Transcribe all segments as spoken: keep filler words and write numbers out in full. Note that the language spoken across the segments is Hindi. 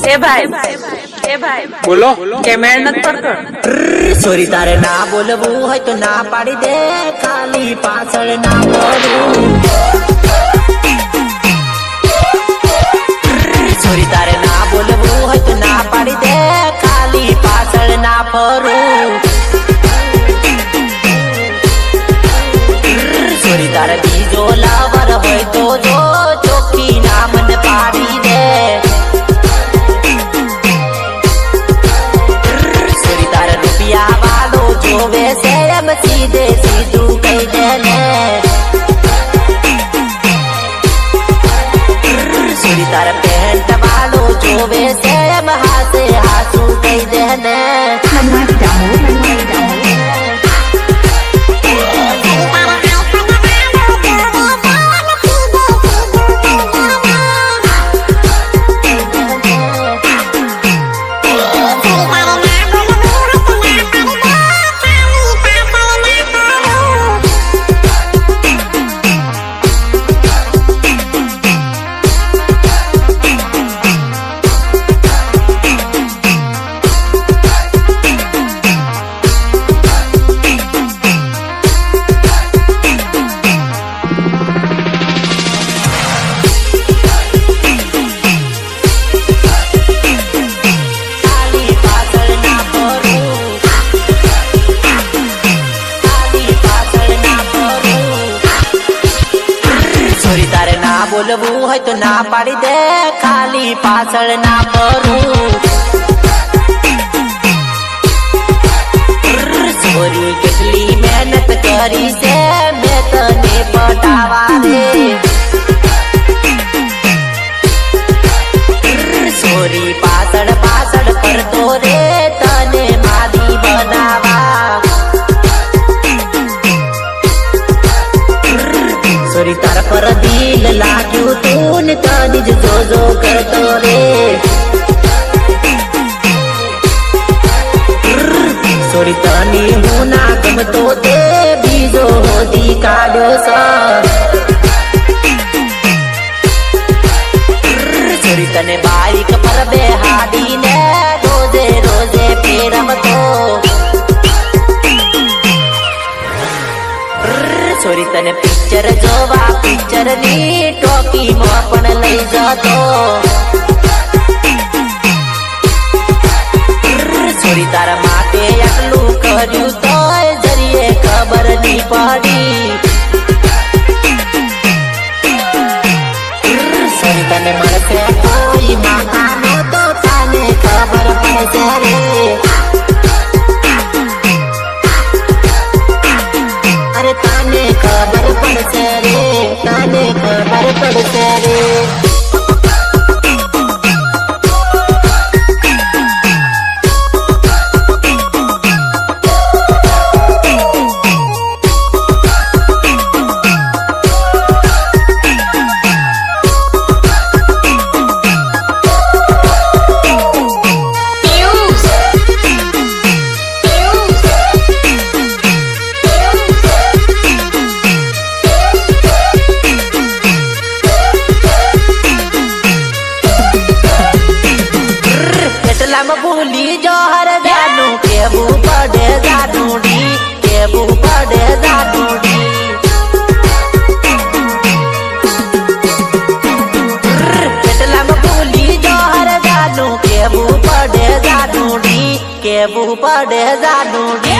ए भाई ए भाई बोलो कैमरा नत पड़कर सोरी तारे ना बोलबू है तो ना पाड़ी दे खाली पाछड़ ना बोलू सोरी तारे ना बोलबू है तो ना पाड़ी दे खाली पाछड़ ना फरू सोरी तारे बीजो लावर है तो जो चौकी ना मन पाड़ी दे जोवे से हम सीधे सीधू कई देने सुरी तार पेंट वालो जोवे से हम हाथे हाथू कई देने बोलबू है तो ना पाड़ी दे खाली पाछड़ ना परू सोरी कितली मेहनत करी से मैं तने पटावा रे सोरी पाछड़ पाछड़ पर तो रे तने मादी बनावा सोरी तार पर दिल लाग्यो तून तानिज जो जो करतो रे सोरी तानी हुना कम तो दे बीजो होदी काढ्यो सा सोरी तने बाइक पर बेहाडी ने रोजे रोजे फेरम तो सोरी तने पिक्चर जोवा पिक्चर नी टोकी में पण लई जातो सोरी तारा माटे आटलू कर्यु तो जरिए खबर नी पड़ी सोरी तने मरते कोई माता नो तो ताने खबर पड़े रे अरे ताने खबर पड़े रे ताने खबर पड़े रे भूली जोहर जानू केबू पड़े जानूडी केबू पड़े जानूडी पेटला में भूली जोहर जानू केबू पड़े जानूडी केबू पड़े जानूडी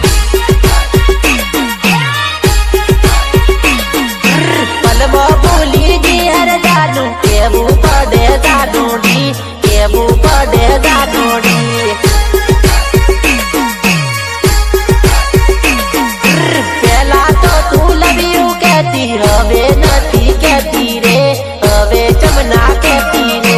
पल में भूली जिहर जानू केबू पड़े जानूडी केबू पड़े जानूडी पहला तो तू लव यू कहती हवे नथी कहती रे हवे जमुना कहती रे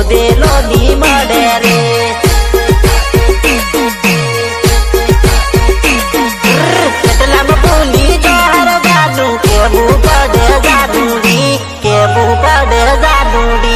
देलो नी मड़े रे। કેટલા માં ભૂલી જોહર જાનુ કેવું પડે જાનુડી કેવું પડે જાનુડી।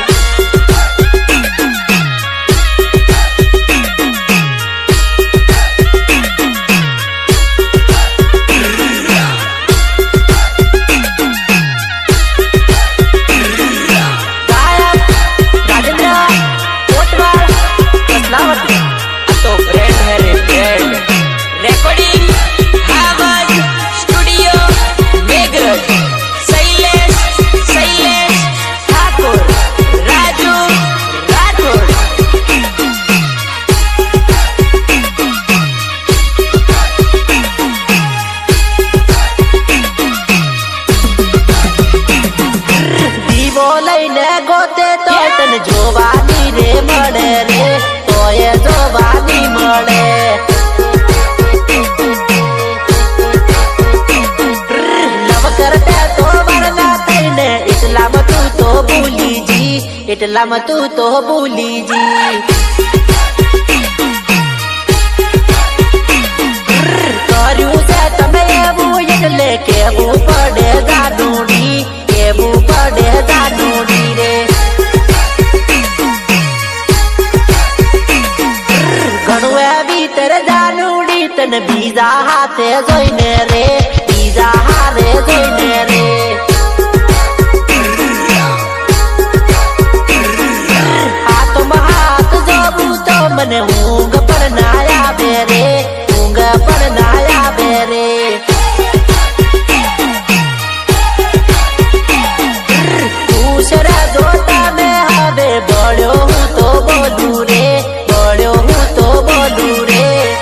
गोते तो तन जोवानी रे मड़े रे तोये जोवानी मड़े। लव करते तो वरना तैने इटला में तू तो भूली जी इटला में तू तो भूली जी। कर्यू से तमे एवू इटले केवू पड़े जानुडी केवू पड़े जानुडी रे। घणुए भीतर जानुडी तन बीजा हाथे जोईने रे बीजा हारे जोईने रे। हाथ में हाथ जोबू तो मने ऊँग पर ना आवे रे ऊँग पर ना आवे रे। दूसरा जोता में हवे बड़ो हूँ तो बोलू रे बड़ो हूँ तो बोलू रे।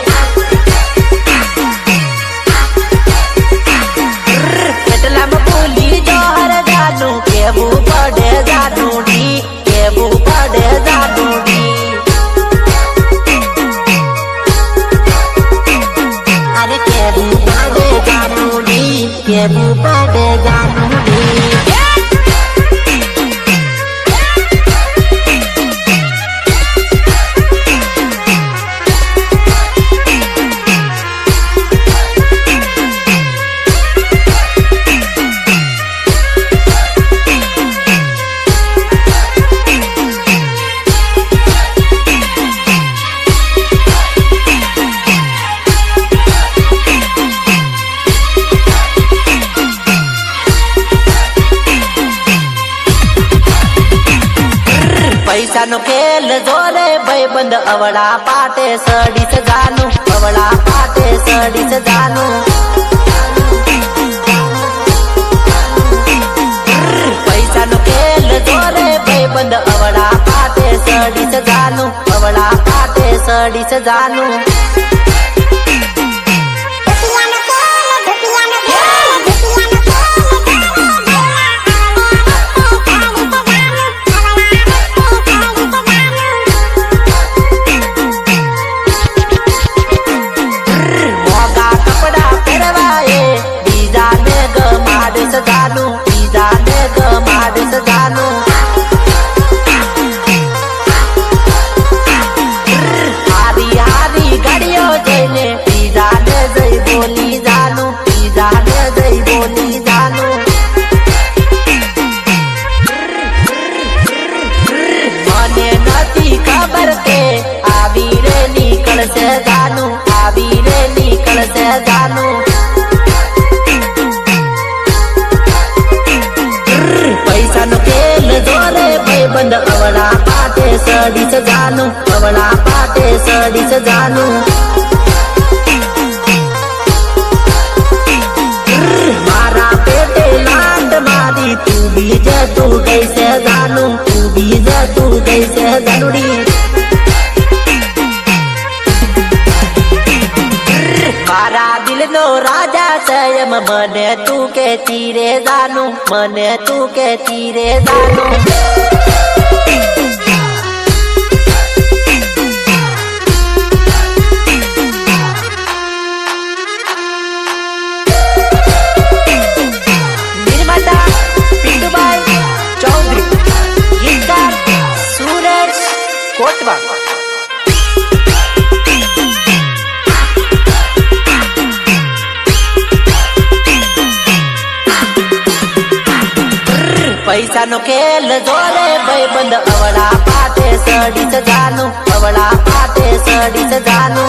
કેટલા में भूली जोहर जानू केवू पड़े जानूडी केवू पड़े जानूडी। अरे केवू पड़े जानूडी केवू पड़े जानूडी। पैसा नो खेल जोरे भाईबंद अवड़ा पाटे सड़ी से जानू अवड़ा पाटे सड़ी से जानू। पैसा नो खेल जोरे भाईबंद अवड़ा पाटे सड़ी से जानू अवड़ा पाटे सड़ी से जानू। जानू बीजा ने गमाड़ से जानू। हारी हारी गड़ियो जैने बीजा ने जई बोली जानू बीजा ने जई बोली जानू। मने नती खबर के आवी रे निकल से जानू आवी रे निकल से जानू। पैसा नो खेल जोरे भाईबंद अवड़ा पाटे सड़ी से जानू अवड़ा पाटे सड़ी से जानू। मारा पेटे लांड मारी तू बीज तू कैसे जानू तू बीज तू कैसे जानूडी। मारा दिल नो राजा संयम मने तू के तीरे जानू मने तू के तीरे जानू। निर्माता पिंटू भाई चौधरी गीतकार सूरज कोटवा पैसा नो खेल जोरे भाईबंद अवळा पाटे सडीच जानू अवळा पाटे सडीच जानू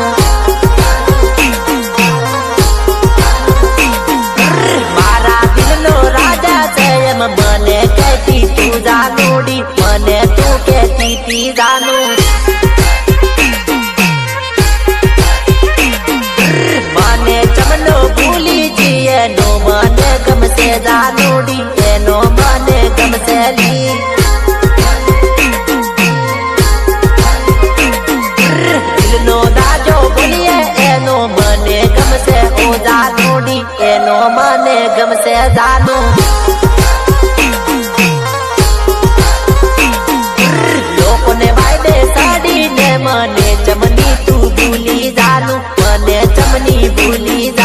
मारा दिलनो राजा जयम मने कहती तू जानूडी मने तू कहती ती जानू मने चमनो भूली जिए नो मने गम से जानूडी एनो मने गम से ली दिलनो दाजो बोलिए एनो मने गम से ओ जानूडी एनो मने गम से जानू लोको ने वायदे साड़ी ने मने चमनी तू भूली जानू मने चमनी भूली जानू।